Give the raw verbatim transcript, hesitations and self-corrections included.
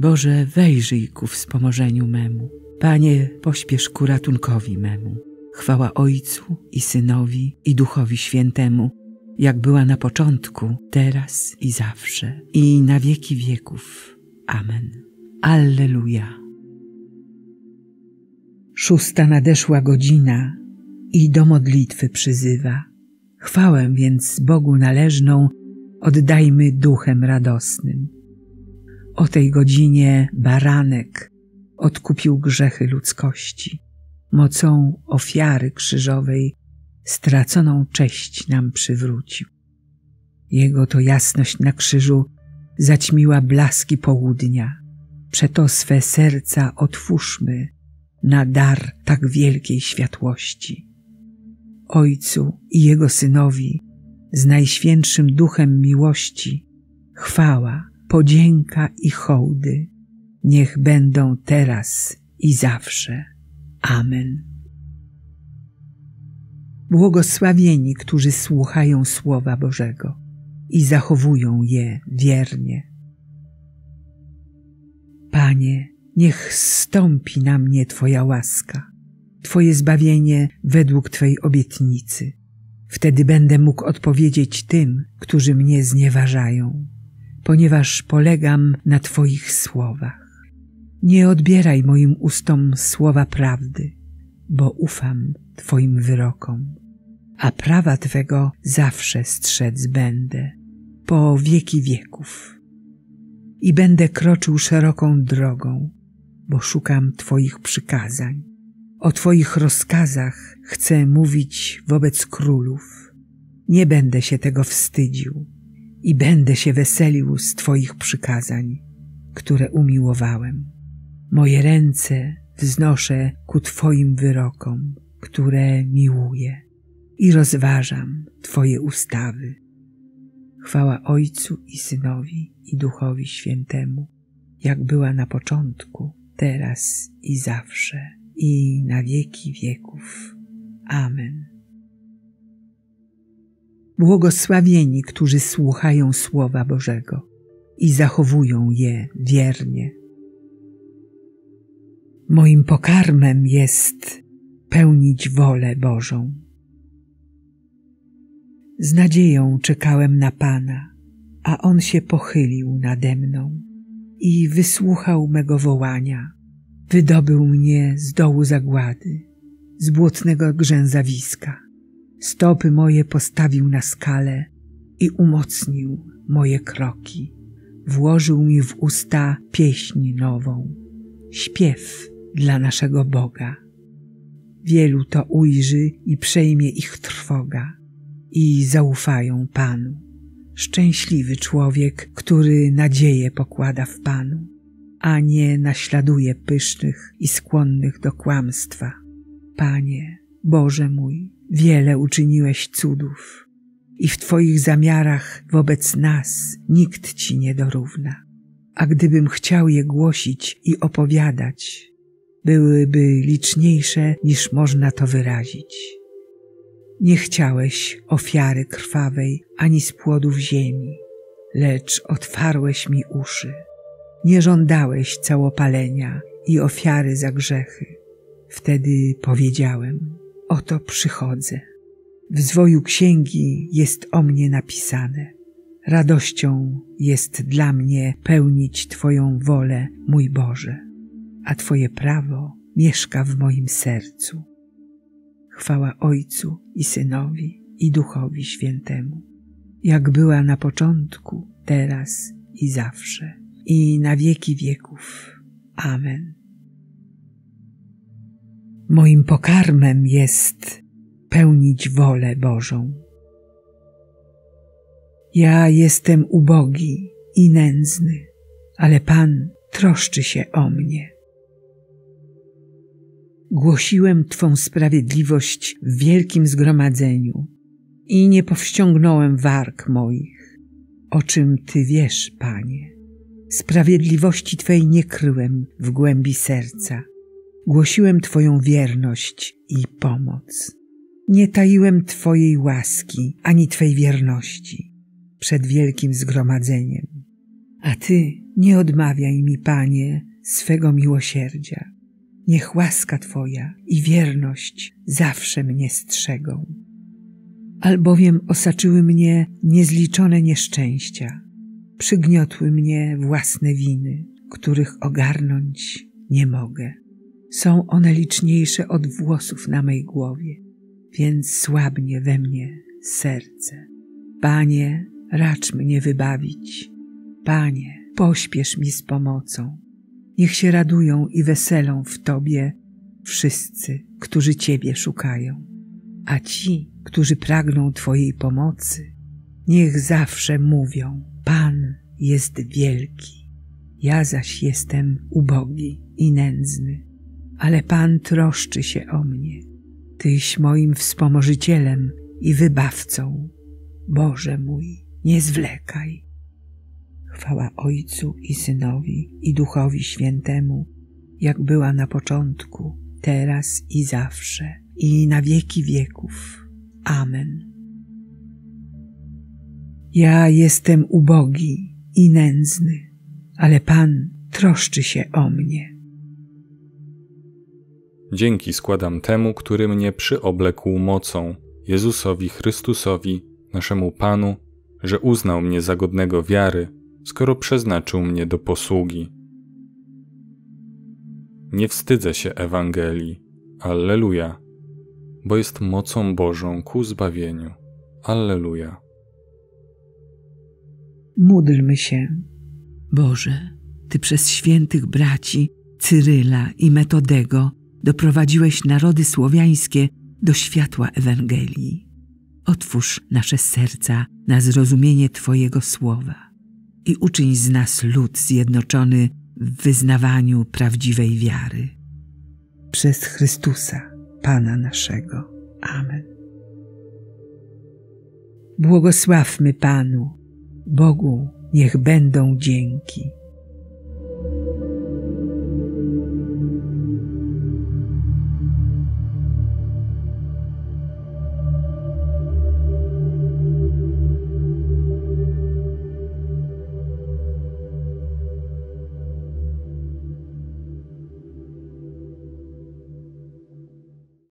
Boże, wejrzyj ku wspomożeniu memu. Panie, pośpiesz ku ratunkowi memu. Chwała Ojcu i Synowi i Duchowi Świętemu, jak była na początku, teraz i zawsze, i na wieki wieków. Amen. Alleluja. Szósta nadeszła godzina i do modlitwy przyzywa. Chwałę więc Bogu należną oddajmy duchem radosnym. O tej godzinie baranek odkupił grzechy ludzkości. Mocą ofiary krzyżowej straconą cześć nam przywrócił. Jego to jasność na krzyżu zaćmiła blaski południa. Przeto swe serca otwórzmy na dar tak wielkiej światłości. Ojcu i Jego Synowi z Najświętszym Duchem miłości chwała, podzięka i hołdy niech będą teraz i zawsze. Amen. Błogosławieni, którzy słuchają Słowa Bożego i zachowują je wiernie. Panie, niech zstąpi na mnie Twoja łaska, Twoje zbawienie według Twej obietnicy. Wtedy będę mógł odpowiedzieć tym, którzy mnie znieważają, ponieważ polegam na Twoich słowach. Nie odbieraj moim ustom słowa prawdy, bo ufam Twoim wyrokom, a prawa Twego zawsze strzec będę, po wieki wieków. I będę kroczył szeroką drogą, bo szukam Twoich przykazań. O Twoich rozkazach chcę mówić wobec królów. Nie będę się tego wstydził i będę się weselił z Twoich przykazań, które umiłowałem. Moje ręce wznoszę ku Twoim wyrokom, które miłuję, i rozważam Twoje ustawy. Chwała Ojcu i Synowi i Duchowi Świętemu, jak była na początku, teraz i zawsze, i na wieki wieków. Amen. Błogosławieni, którzy słuchają Słowa Bożego i zachowują je wiernie. Moim pokarmem jest pełnić wolę Bożą. Z nadzieją czekałem na Pana, a On się pochylił nade mną i wysłuchał mego wołania. Wydobył mnie z dołu zagłady, z błotnego grzęzawiska. Stopy moje postawił na skale i umocnił moje kroki. Włożył mi w usta pieśń nową, śpiew dla naszego Boga. Wielu to ujrzy i przejmie ich trwoga i zaufają Panu. Szczęśliwy człowiek, który nadzieję pokłada w Panu, a nie naśladuje pysznych i skłonnych do kłamstwa. Panie, Boże mój, wiele uczyniłeś cudów i w Twoich zamiarach wobec nas nikt Ci nie dorówna. A gdybym chciał je głosić i opowiadać, byłyby liczniejsze niż można to wyrazić. Nie chciałeś ofiary krwawej ani z płodów ziemi, lecz otwarłeś mi uszy. Nie żądałeś całopalenia i ofiary za grzechy. Wtedy powiedziałem, oto przychodzę. W zwoju księgi jest o mnie napisane. Radością jest dla mnie pełnić Twoją wolę, mój Boże, a Twoje prawo mieszka w moim sercu. Chwała Ojcu i Synowi i Duchowi Świętemu, jak była na początku, teraz i zawsze, i na wieki wieków. Amen. Moim pokarmem jest pełnić wolę Bożą. Ja jestem ubogi i nędzny, ale Pan troszczy się o mnie. Głosiłem Twą sprawiedliwość w wielkim zgromadzeniu i nie powściągnąłem warg moich, o czym Ty wiesz, Panie. Sprawiedliwości Twej nie kryłem w głębi serca. Głosiłem Twoją wierność i pomoc. Nie taiłem Twojej łaski ani Twej wierności przed wielkim zgromadzeniem. A Ty nie odmawiaj mi, Panie, swego miłosierdzia. Niech łaska Twoja i wierność zawsze mnie strzegą. Albowiem osaczyły mnie niezliczone nieszczęścia, przygniotły mnie własne winy, których ogarnąć nie mogę. Są one liczniejsze od włosów na mej głowie, więc słabnie we mnie serce. Panie, racz mnie wybawić. Panie, pośpiesz mi z pomocą. Niech się radują i weselą w Tobie wszyscy, którzy Ciebie szukają. A ci, którzy pragną Twojej pomocy, niech zawsze mówią: Pan jest wielki. Ja zaś jestem ubogi i nędzny, ale Pan troszczy się o mnie. Tyś moim wspomożycielem i wybawcą. Boże mój, nie zwlekaj. Chwała Ojcu i Synowi i Duchowi Świętemu, jak była na początku, teraz i zawsze, i na wieki wieków. Amen. Ja jestem ubogi i nędzny, ale Pan troszczy się o mnie. Dzięki składam temu, który mnie przyoblekł mocą, Jezusowi Chrystusowi, naszemu Panu, że uznał mnie za godnego wiary, skoro przeznaczył mnie do posługi. Nie wstydzę się Ewangelii. Alleluja, bo jest mocą Bożą ku zbawieniu. Alleluja. Módlmy się. Boże, Ty przez świętych braci Cyryla i Metodego doprowadziłeś narody słowiańskie do światła Ewangelii. Otwórz nasze serca na zrozumienie Twojego słowa i uczyń z nas lud zjednoczony w wyznawaniu prawdziwej wiary. Przez Chrystusa, Pana naszego. Amen. Błogosławmy Panu, Bogu niech będą dzięki.